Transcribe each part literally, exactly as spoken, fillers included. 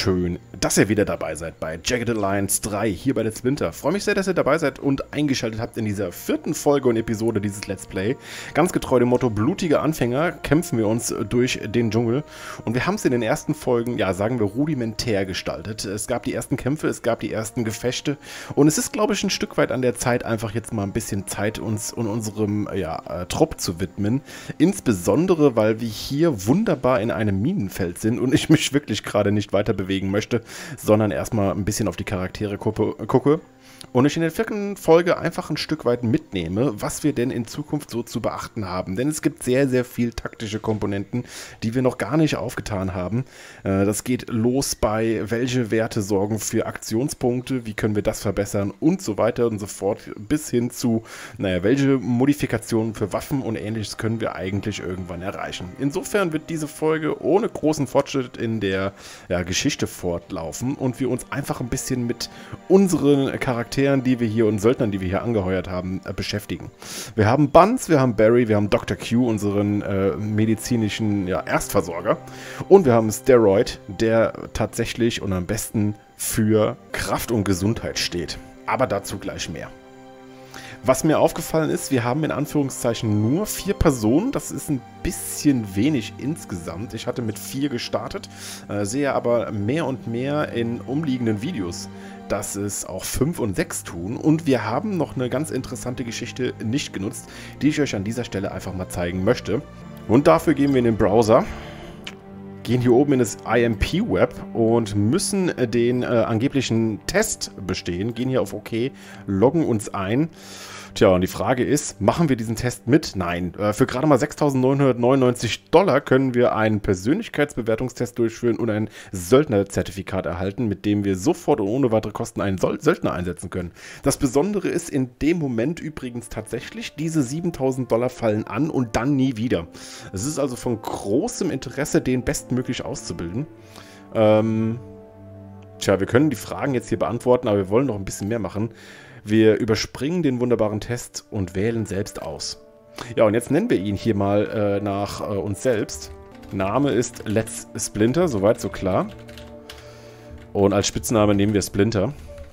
schön, dass ihr wieder dabei seid bei Jagged Alliance drei hier bei Let's Splinter. Freue mich sehr, dass ihr dabei seid und eingeschaltet habt in dieser vierten Folge und Episode dieses Let's Play. Ganz getreu dem Motto blutige Anfänger kämpfen wir uns durch den Dschungel. Und wir haben es in den ersten Folgen, ja sagen wir, rudimentär gestaltet. Es gab die ersten Kämpfe, es gab die ersten Gefechte. Und es ist, glaube ich, ein Stück weit an der Zeit, einfach jetzt mal ein bisschen Zeit uns und unserem ja, äh, Trupp zu widmen. Insbesondere, weil wir hier wunderbar in einem Minenfeld sind und ich mich wirklich gerade nicht weiter bewegen möchte, sondern erstmal ein bisschen auf die Charaktere gucke und ich in der vierten Folge einfach ein Stück weit mitnehme, was wir denn in Zukunft so zu beachten haben. Denn es gibt sehr, sehr viel taktische Komponenten, die wir noch gar nicht aufgetan haben. Das geht los bei, welche Werte sorgen für Aktionspunkte, wie können wir das verbessern und so weiter und so fort, bis hin zu, naja, welche Modifikationen für Waffen und ähnliches können wir eigentlich irgendwann erreichen. Insofern wird diese Folge ohne großen Fortschritt in der ja, Geschichte fortlaufen und wir uns einfach ein bisschen mit unseren Charakteren, die wir hier und Söldnern, die wir hier angeheuert haben, äh, beschäftigen. Wir haben Buns, wir haben Barry, wir haben Doktor Q, unseren äh, medizinischen ja, Erstversorger, und wir haben Steroid, der tatsächlich und am besten für Kraft und Gesundheit steht. Aber dazu gleich mehr. Was mir aufgefallen ist, wir haben in Anführungszeichen nur vier Personen. Das ist ein bisschen wenig insgesamt. Ich hatte mit vier gestartet, äh, sehe aber mehr und mehr in umliegenden Videos, dass es auch fünf und sechs tun. Und wir haben noch eine ganz interessante Geschichte nicht genutzt, die ich euch an dieser Stelle einfach mal zeigen möchte. Und dafür gehen wir in den Browser, gehen hier oben in das I M P-Web und müssen den äh, angeblichen Test bestehen, gehen hier auf OK, loggen uns ein. Tja, und die Frage ist, machen wir diesen Test mit? Nein. Äh, für gerade mal sechstausendneunhundertneunundneunzig Dollar können wir einen Persönlichkeitsbewertungstest durchführen und ein Söldnerzertifikat erhalten, mit dem wir sofort und ohne weitere Kosten einen Sol- Söldner einsetzen können. Das Besondere ist in dem Moment übrigens tatsächlich, diese siebentausend Dollar fallen an und dann nie wieder. Es ist also von großem Interesse, den bestmöglich auszubilden. Ähm, tja, wir können die Fragen jetzt hier beantworten, aber wir wollen noch ein bisschen mehr machen. Wir überspringen den wunderbaren Test und wählen selbst aus. Ja, und jetzt nennen wir ihn hier mal äh, nach äh, uns selbst. Name ist Let's Splinter, soweit so klar. Und als Spitzname nehmen wir Splinter.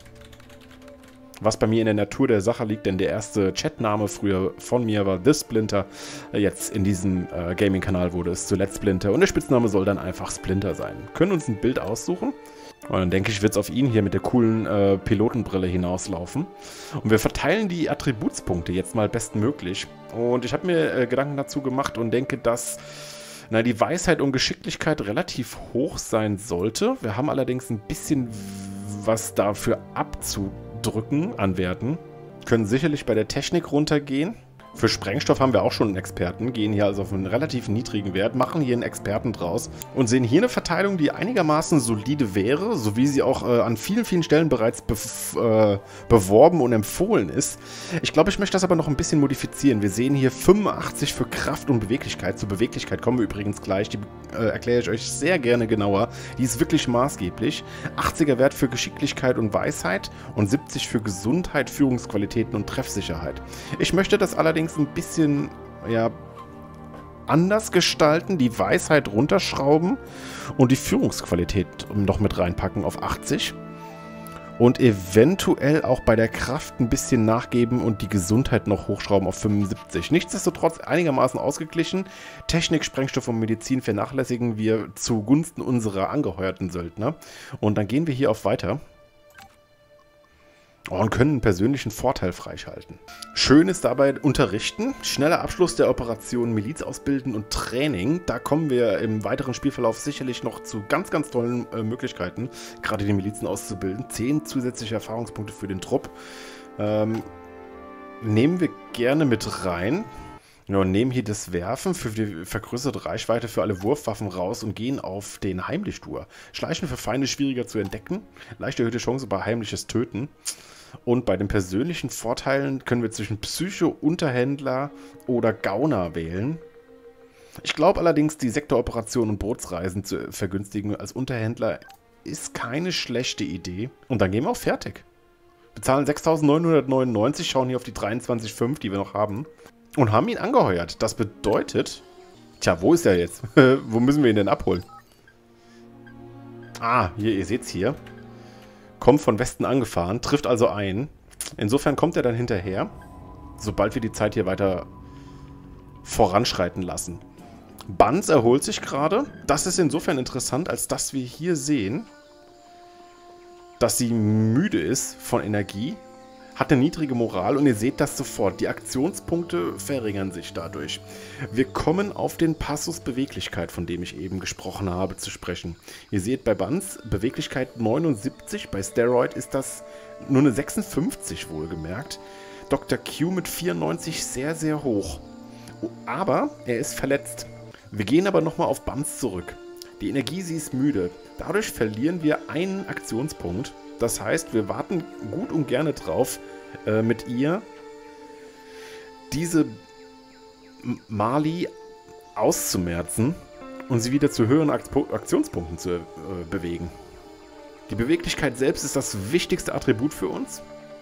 Was bei mir in der Natur der Sache liegt, denn der erste Chatname früher von mir war The Splinter. Jetzt in diesem äh, Gaming-Kanal wurde es zu Let's Splinter und der Spitzname soll dann einfach Splinter sein. Wir können uns ein Bild aussuchen. Und dann denke ich, wird es auf ihn hier mit der coolen äh, Pilotenbrille hinauslaufen. Und wir verteilen die Attributspunkte jetzt mal bestmöglich. Und ich habe mir äh, Gedanken dazu gemacht und denke, dass na, die Weisheit und Geschicklichkeit relativ hoch sein sollte. Wir haben allerdings ein bisschen was dafür abzudrücken an Werten. Können sicherlich bei der Technik runtergehen. Für Sprengstoff haben wir auch schon einen Experten, gehen hier also auf einen relativ niedrigen Wert, machen hier einen Experten draus und sehen hier eine Verteilung, die einigermaßen solide wäre, so wie sie auch äh, an vielen, vielen Stellen bereits äh, beworben und empfohlen ist. Ich glaube, ich möchte das aber noch ein bisschen modifizieren. Wir sehen hier fünfundachtzig für Kraft und Beweglichkeit. Zur Beweglichkeit kommen wir übrigens gleich, die äh, erkläre ich euch sehr gerne genauer. Die ist wirklich maßgeblich. achtziger Wert für Geschicklichkeit und Weisheit und siebzig für Gesundheit, Führungsqualitäten und Treffsicherheit. Ich möchte das allerdings ein bisschen ja, anders gestalten, die Weisheit runterschrauben und die Führungsqualität noch mit reinpacken auf achtzig und eventuell auch bei der Kraft ein bisschen nachgeben und die Gesundheit noch hochschrauben auf fünfundsiebzig. Nichtsdestotrotz einigermaßen ausgeglichen. Technik, Sprengstoff und Medizin vernachlässigen wir zugunsten unserer angeheuerten Söldner. Und dann gehen wir hier auf Weiter. Und können einen persönlichen Vorteil freischalten. Schön ist dabei Unterrichten, schneller Abschluss der Operation Miliz ausbilden und Training. Da kommen wir im weiteren Spielverlauf sicherlich noch zu ganz, ganz tollen äh, Möglichkeiten, gerade die Milizen auszubilden. zehn zusätzliche Erfahrungspunkte für den Trupp. Ähm, nehmen wir gerne mit rein. Ja, und nehmen hier das Werfen für die vergrößerte Reichweite für alle Wurfwaffen raus und gehen auf den Heimlichtour. Schleichen für Feinde schwieriger zu entdecken, leicht erhöhte Chance bei heimliches Töten. Und bei den persönlichen Vorteilen können wir zwischen Psycho, Unterhändler oder Gauner wählen. Ich glaube allerdings, die Sektoroperationen und Bootsreisen zu vergünstigen als Unterhändler ist keine schlechte Idee. Und dann gehen wir auch fertig. Bezahlen sechstausendneunhundertneunundneunzig, schauen hier auf die dreiundzwanzig Komma fünf, die wir noch haben. Und haben ihn angeheuert. Das bedeutet... Tja, wo ist er jetzt? Wo müssen wir ihn denn abholen? Ah, hier, ihr seht's hier. Kommt von Westen angefahren, trifft also ein. Insofern kommt er dann hinterher, sobald wir die Zeit hier weiter voranschreiten lassen. Buns erholt sich gerade. Das ist insofern interessant, als dass wir hier sehen, dass sie müde ist von Energie, hat eine niedrige Moral und ihr seht das sofort. Die Aktionspunkte verringern sich dadurch. Wir kommen auf den Passus Beweglichkeit, von dem ich eben gesprochen habe, zu sprechen. Ihr seht bei Buns Beweglichkeit neunundsiebzig, bei Steroid ist das nur eine sechsundfünfzig wohlgemerkt. Doktor Q mit vierundneunzig sehr, sehr hoch. Aber er ist verletzt. Wir gehen aber nochmal auf Buns zurück. Die Energie, sie ist müde. Dadurch verlieren wir einen Aktionspunkt. Das heißt, wir warten gut und gerne drauf, äh, mit ihr diese Mali auszumerzen und sie wieder zu höheren Aktionspunkten zu äh, bewegen. Die Beweglichkeit selbst ist das wichtigste Attribut für uns.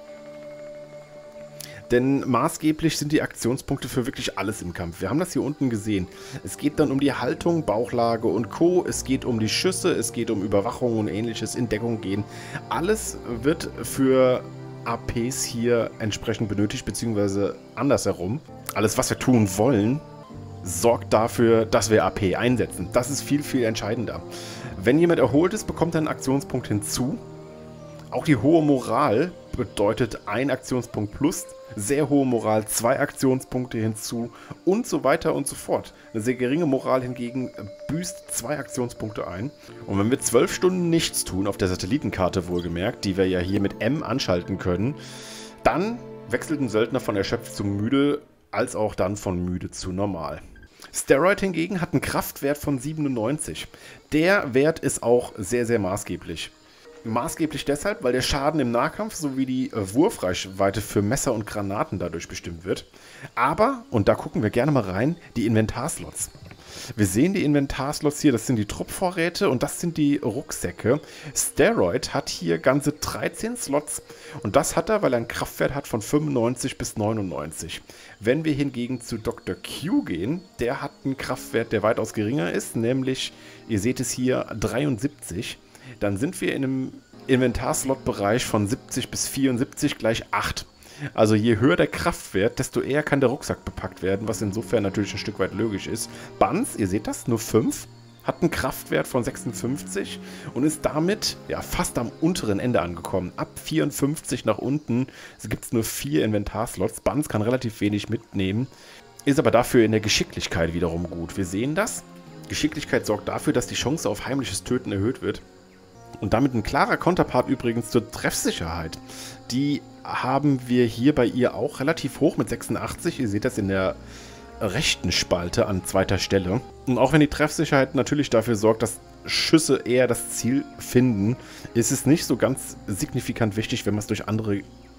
Denn maßgeblich sind die Aktionspunkte für wirklich alles im Kampf. Wir haben das hier unten gesehen. Es geht dann um die Haltung, Bauchlage und Co. Es geht um die Schüsse, es geht um Überwachung und ähnliches, in Deckung gehen. Alles wird für A Ps hier entsprechend benötigt, beziehungsweise andersherum. Alles, was wir tun wollen, sorgt dafür, dass wir A P einsetzen. Das ist viel, viel entscheidender. Wenn jemand erholt ist, bekommt er einen Aktionspunkt hinzu. Auch die hohe Moral bedeutet ein Aktionspunkt plus, sehr hohe Moral, zwei Aktionspunkte hinzu und so weiter und so fort. Eine sehr geringe Moral hingegen büßt zwei Aktionspunkte ein. Und wenn wir zwölf Stunden nichts tun, auf der Satellitenkarte wohlgemerkt, die wir ja hier mit M anschalten können, dann wechselt ein Söldner von erschöpft zu müde, als auch dann von müde zu normal. Steroid hingegen hat einen Kraftwert von siebenundneunzig. Der Wert ist auch sehr, sehr maßgeblich. Maßgeblich deshalb, weil der Schaden im Nahkampf sowie die äh, Wurfreichweite für Messer und Granaten dadurch bestimmt wird. Aber, und da gucken wir gerne mal rein, die Inventarslots. Wir sehen die Inventarslots hier, das sind die Truppvorräte und das sind die Rucksäcke. Steroid hat hier ganze dreizehn Slots und das hat er, weil er einen Kraftwert hat von fünfundneunzig bis neunundneunzig. Wenn wir hingegen zu Doktor Q gehen, der hat einen Kraftwert, der weitaus geringer ist, nämlich, ihr seht es hier, dreiundsiebzig. Dann sind wir in einem Inventarslot-Bereich von siebzig bis vierundsiebzig gleich acht. Also je höher der Kraftwert, desto eher kann der Rucksack bepackt werden, was insofern natürlich ein Stück weit logisch ist. Buns, ihr seht das, nur fünf, hat einen Kraftwert von sechsundfünfzig und ist damit ja fast am unteren Ende angekommen. Ab vierundfünfzig nach unten gibt es nur vier Inventarslots. Buns kann relativ wenig mitnehmen, ist aber dafür in der Geschicklichkeit wiederum gut. Wir sehen das. Geschicklichkeit sorgt dafür, dass die Chance auf heimliches Töten erhöht wird. Und damit ein klarer Konterpart übrigens zur Treffsicherheit. Die haben wir hier bei ihr auch relativ hoch mit sechsundachtzig. Ihr seht das in der rechten Spalte an zweiter Stelle. Und auch wenn die Treffsicherheit natürlich dafür sorgt, dass Schüsse eher das Ziel finden, ist es nicht so ganz signifikant wichtig, wenn man es durch andere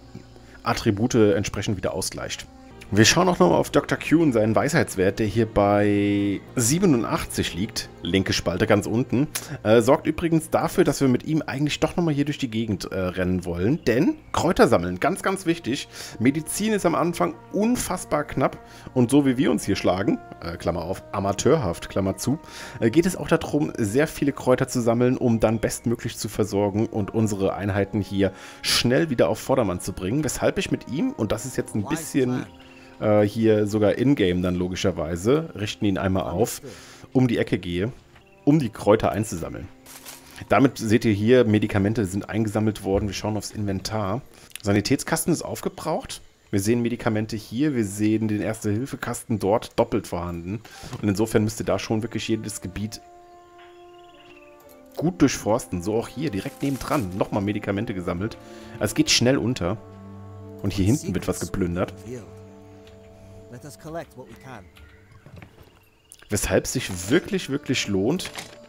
Attribute entsprechend wieder ausgleicht. Wir schauen auch nochmal auf Doktor Q und seinen Weisheitswert, der hier bei siebenundachtzig liegt, linke Spalte ganz unten. Äh, sorgt übrigens dafür, dass wir mit ihm eigentlich doch nochmal hier durch die Gegend äh, rennen wollen. Denn Kräuter sammeln, ganz, ganz wichtig. Medizin ist am Anfang unfassbar knapp. Und so wie wir uns hier schlagen, äh, Klammer auf, amateurhaft, Klammer zu, äh, geht es auch darum, sehr viele Kräuter zu sammeln, um dann bestmöglich zu versorgen und unsere Einheiten hier schnell wieder auf Vordermann zu bringen. Weshalb ich mit ihm, und das ist jetzt ein bisschen... Äh, hier sogar in-game dann logischerweise, richten ihn einmal auf, um die Ecke gehe, um die Kräuter einzusammeln. Damit seht ihr hier, Medikamente sind eingesammelt worden. Wir schauen aufs Inventar. Sanitätskasten ist aufgebraucht. Wir sehen Medikamente hier, wir sehen den Erste-Hilfe-Kasten dort doppelt vorhanden. Und insofern müsste da schon wirklich jedes Gebiet gut durchforsten. So auch hier, direkt nebendran, nochmal Medikamente gesammelt. Also es geht schnell unter. Und hier hinten wird was geplündert. Weshalb es sich wirklich, wirklich lohnt.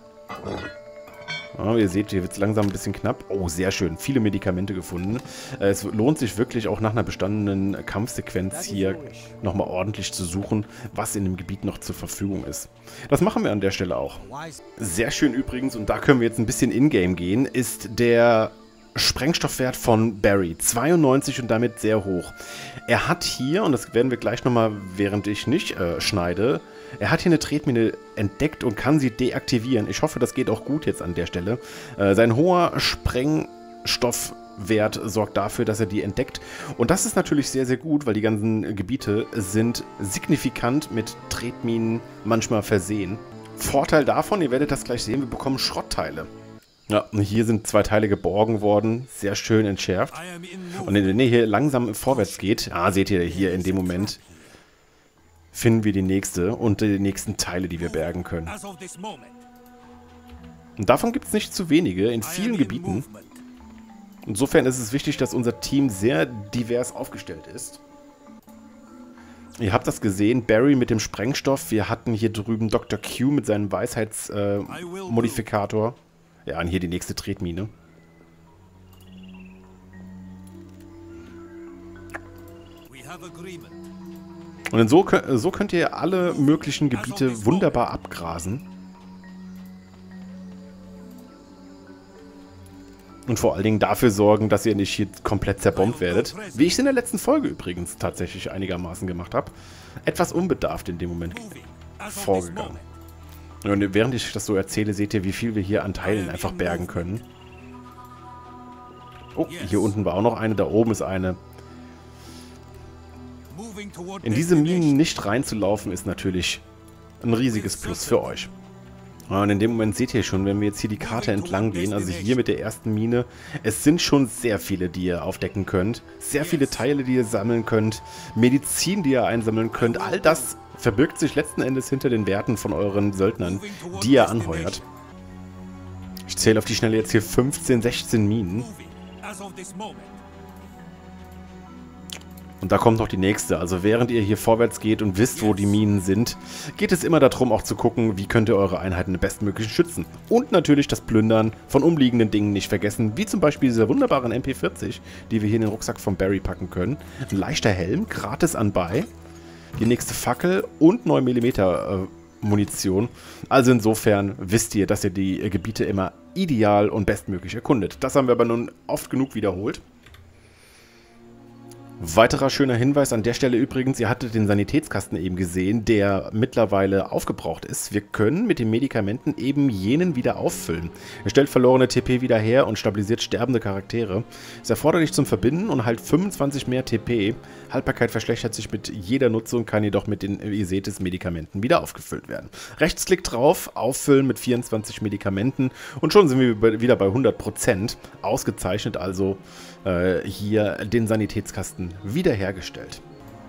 Oh, ihr seht, hier wird es langsam ein bisschen knapp. Oh, sehr schön. Viele Medikamente gefunden. Es lohnt sich wirklich auch nach einer bestandenen Kampfsequenz hier nochmal ordentlich zu suchen, was in dem Gebiet noch zur Verfügung ist. Das machen wir an der Stelle auch. Sehr schön übrigens, und da können wir jetzt ein bisschen in-game gehen, ist der Sprengstoffwert von Barry, zweiundneunzig und damit sehr hoch. Er hat hier, und das werden wir gleich nochmal, während ich nicht äh, schneide, er hat hier eine Tretmine entdeckt und kann sie deaktivieren. Ich hoffe, das geht auch gut jetzt an der Stelle. Äh, sein hoher Sprengstoffwert sorgt dafür, dass er die entdeckt. Und das ist natürlich sehr, sehr gut, weil die ganzen Gebiete sind signifikant mit Tretminen manchmal versehen. Vorteil davon, ihr werdet das gleich sehen, wir bekommen Schrottteile. Ja, und hier sind zwei Teile geborgen worden, sehr schön entschärft. Und wenn ihr hier langsam vorwärts geht, ah, seht ihr hier in dem Moment, finden wir die nächste und die nächsten Teile, die wir bergen können. Und davon gibt es nicht zu wenige in vielen Gebieten. Insofern ist es wichtig, dass unser Team sehr divers aufgestellt ist. Ihr habt das gesehen, Barry mit dem Sprengstoff, wir hatten hier drüben Doktor Q mit seinem Weisheitsmodifikator. Äh, Ja, und hier die nächste Tretmine. Und so, so könnt ihr alle möglichen Gebiete wunderbar abgrasen. Und vor allen Dingen dafür sorgen, dass ihr nicht hier komplett zerbombt werdet. Wie ich es in der letzten Folge übrigens tatsächlich einigermaßen gemacht habe. Etwas unbedarft in dem Moment vorgegangen. Und während ich das so erzähle, seht ihr, wie viel wir hier an Teilen einfach bergen können. Oh, hier unten war auch noch eine, da oben ist eine. In diese Minen nicht reinzulaufen, ist natürlich ein riesiges Plus für euch. Und in dem Moment seht ihr schon, wenn wir jetzt hier die Karte entlang gehen, also hier mit der ersten Mine, es sind schon sehr viele, die ihr aufdecken könnt. Sehr viele Teile, die ihr sammeln könnt. Medizin, die ihr einsammeln könnt. All das verbirgt sich letzten Endes hinter den Werten von euren Söldnern, die ihr anheuert. Ich zähle auf die Schnelle jetzt hier fünfzehn, sechzehn Minen. Und da kommt noch die nächste. Also während ihr hier vorwärts geht und wisst, wo die Minen sind, geht es immer darum, auch zu gucken, wie könnt ihr eure Einheiten bestmöglich schützen. Und natürlich das Plündern von umliegenden Dingen nicht vergessen, wie zum Beispiel dieser wunderbaren M P vierzig, die wir hier in den Rucksack von Barry packen können. Ein leichter Helm, gratis anbei. Die nächste Fackel und neun Millimeter äh, Munition. Also insofern wisst ihr, dass ihr die äh, Gebiete immer ideal und bestmöglich erkundet. Das haben wir aber nun oft genug wiederholt. Weiterer schöner Hinweis an der Stelle übrigens, ihr hattet den Sanitätskasten eben gesehen, der mittlerweile aufgebraucht ist. Wir können mit den Medikamenten eben jenen wieder auffüllen. Er stellt verlorene T P wieder her und stabilisiert sterbende Charaktere. Ist erforderlich zum Verbinden und halt fünfundzwanzig mehr T P. Haltbarkeit verschlechtert sich mit jeder Nutzung, kann jedoch mit den, wie ihr seht, des Medikamenten wieder aufgefüllt werden. Rechtsklick drauf, auffüllen mit vierundzwanzig Medikamenten und schon sind wir wieder bei hundert Prozent. Ausgezeichnet also äh, hier den Sanitätskasten wiederhergestellt.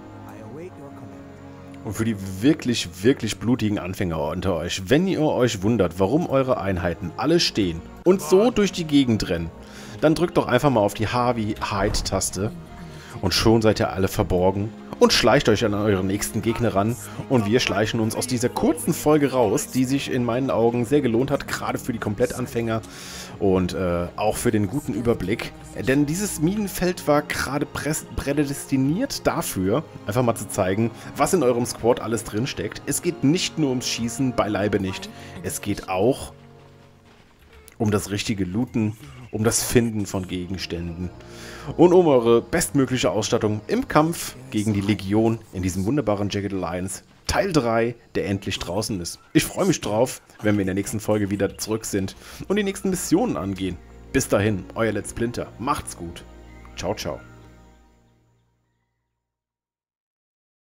Und für die wirklich, wirklich blutigen Anfänger unter euch, wenn ihr euch wundert, warum eure Einheiten alle stehen und so durch die Gegend rennen, dann drückt doch einfach mal auf die H wie Hide-Taste und schon seid ihr alle verborgen und schleicht euch an euren nächsten Gegner ran und wir schleichen uns aus dieser kurzen Folge raus, die sich in meinen Augen sehr gelohnt hat, gerade für die Komplettanfänger und äh, auch für den guten Überblick. Denn dieses Minenfeld war gerade prädestiniert dafür, einfach mal zu zeigen, was in eurem Squad alles drin steckt. Es geht nicht nur ums Schießen, beileibe nicht. Es geht auch um das richtige Looten, um das Finden von Gegenständen und um eure bestmögliche Ausstattung im Kampf gegen die Legion in diesem wunderbaren Jagged Alliance Teil drei, der endlich draußen ist. Ich freue mich drauf, wenn wir in der nächsten Folge wieder zurück sind und die nächsten Missionen angehen. Bis dahin, euer Let's Splinter. Macht's gut. Ciao, ciao.